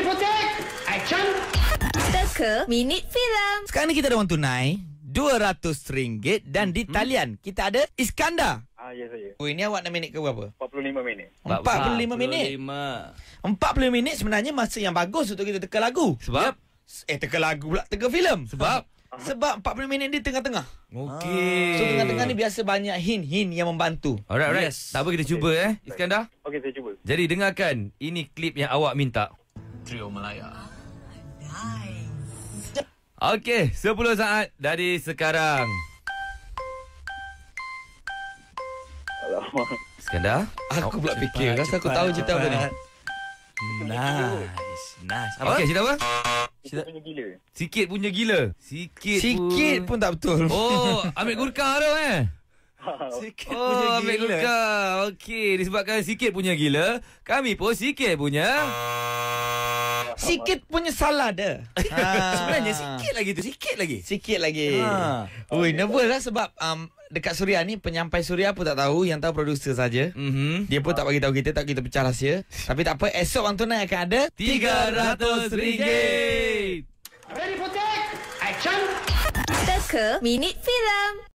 for take action. Teka Minit Filem. Sekarang ni kita ada wang tunai RM200 dan di talian kita ada Iskandar. Ya saya. Oh, ini awak nak minit ke berapa? 45 minit. 45 minit. 45 minit sebenarnya masa yang bagus untuk kita teka lagu. Sebab? Teka lagu pula, teka filem. Sebab? Sebab 40 minit di tengah-tengah. Okey. So tengah-tengah ni biasa banyak hint-hint yang membantu. Alright. Yes. Tak apa, kita cuba Iskandar. Okey, saya cuba. Jadi dengarkan, ini klip yang awak minta. Trio Malaya. Okey, 10 saat dari sekarang. Alamak. Iskandar? Aku pula fikir rasa aku tahu cerita apa ni. Nice. Okey, cerita apa? Sikit punya gila. Sikit punya gila. Sikit pun tak betul. Oh, ambil gurkha tu Sikit ambil gurkha. Okey, disebabkan sikit punya gila, kami pun sikit punya. Sikit punya salah dah. Sebenarnya sikit lagi. Sikit lagi. Ui, nervous lah sebab dekat Suria ni penyampai Suria pun tak tahu, yang tahu produser saja. Dia pun tak bagi tahu kita, tak kita pecah rahsia. Tapi tak apa, esok wang tunai akan ada RM300. Ready for take action. Teka Minit Filem.